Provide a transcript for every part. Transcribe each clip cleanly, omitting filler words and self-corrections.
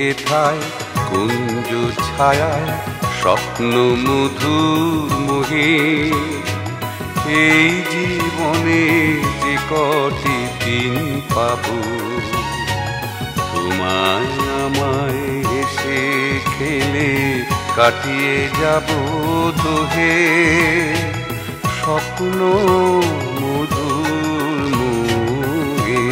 হেথায় কুঞ্জ ছায়ায় স্বপ্ন মধুর মোহে এই জীবনে যে কটি দিন পাবো তোমায় আমায় এসে খেলে কাটিয়ে যাব দোহে স্বপ্ন মধুর মোহে।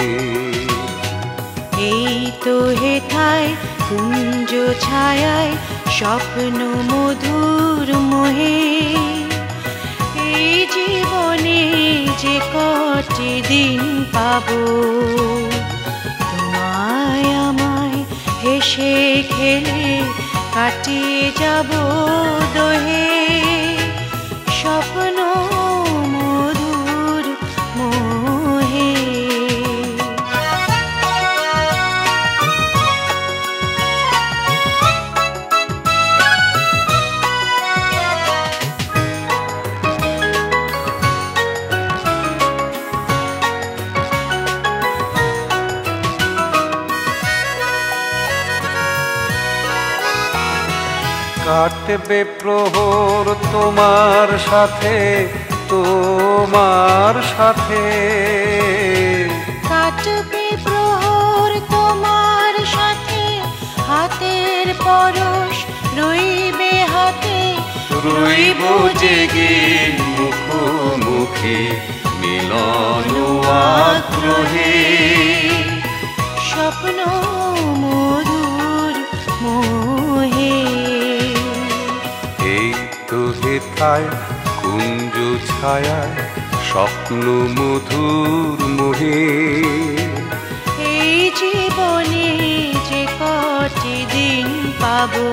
এই তো হেথায় কুঞ্জ ছায়ায় স্বপ্ন মধুর মোহে এই জীবনে যে কটি দিন পাবো তোমায় আমায় হেসে খেলে কাটিয়ে যাব দোহে স্বপ্ন মধুর মোহে। কাটবে প্রহর তোমার সাথে তোমার সাথে কাটবে প্রহর তোমার সাথে হাতের পরশ রইবে হাতে রইব জেগে মুখোমুখি মিলন আগ্রহে স্বপ্ন মধুর মোহে। এই তো হেথায় কুঞ্জ ছায়ায় স্বপ্ন মধুর মোহে এই জীবনে যে কটি দিন পাবো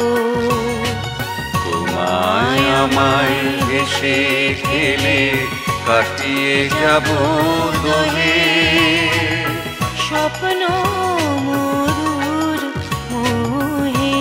তোমায় আমায় হেসে খেলে কাটিয়ে যাব দোহে স্বপ্ন মধুর মোহে।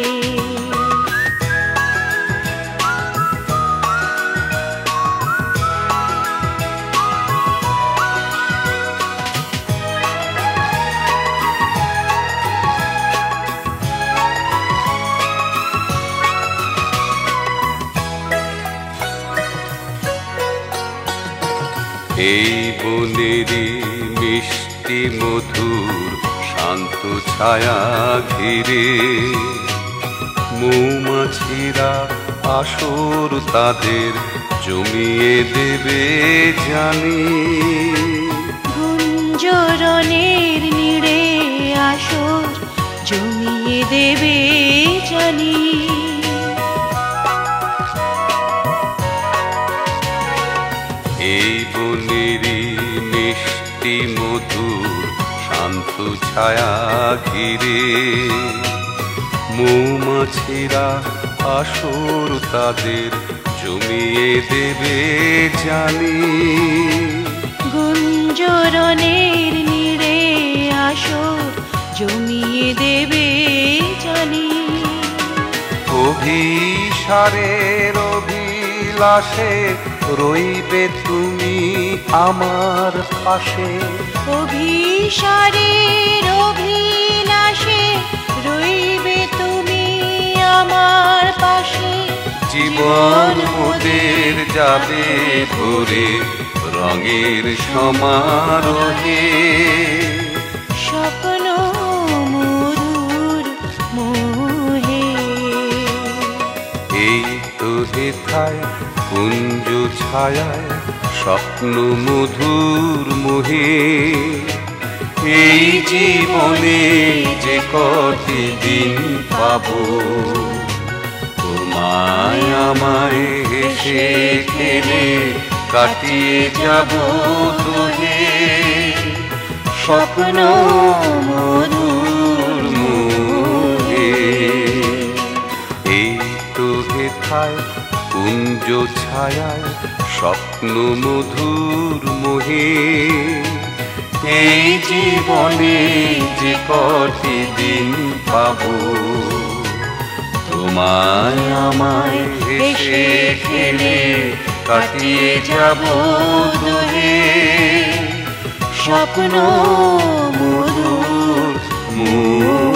এই বনেরই মিষ্টি মধুর শান্ত ছায়া ঘিরে মৌমাছিরা আসর তাদের জমিয়ে দেবে জানি গুঞ্জরণের নীড়ে আসর জমিয়ে দেবে জানি এই বনেরই মিষ্টি মধুর শান্ত ছায়া ঘিরে মৌমাছিরা আসর তাদের জমিয়ে দেবে জানি গুঞ্জরণের নীড়ে আসর জমিয়ে দেবে জানি অভিসারের অভিলাষে রইবে তুমি আমার পাশে অভিসারের অভিলাষে রইবে তুমি আমার পাশে জীবন মোদের যাবে ভরে রঙের সমারোহে স্বপ্ন মধুর মোহে। এই তো হেথায় কুঞ্জ ছায়ায় স্বপ্ন মধুর মোহে এই জীবনে যে কটি দিন পাবো তোমায় আমায় হেসে খেলে কাটিয়ে যাব দোহে স্বপ্ন মধুর মোহে। এই তো হেথায় কুঞ্জ ছায়ায় স্বপ্ন মধুর মোহে এই জীবনে যে কটি দিন পাবো তোমায় আমায় হেসে খেলে কাটিয়ে যাব দোহে স্বপ্ন মধুর